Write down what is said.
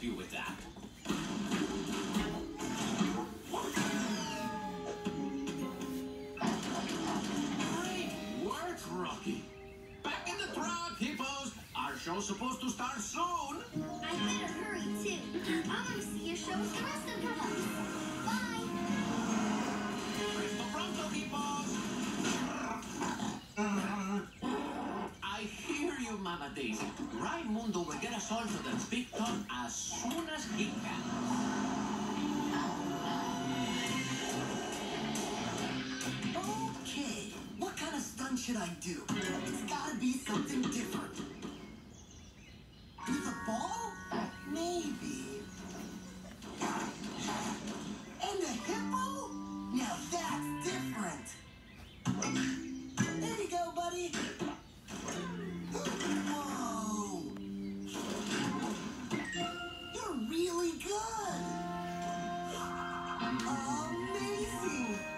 you with that. Great work, Rocky. Back in the truck, hippos. Our show's supposed to start soon. I better hurry, too. I want to see your show with the rest of the pups. Bye. Presto pronto, hippos. I hear you, Mama Daisy. Raimundo will get us all to the big top as soon as he can. Okay, what kind of stunt should I do? It's gotta be something different. With a ball? Maybe. And a hippo? Now that's different. There you go, buddy. Whoa. You're really good. Amazing.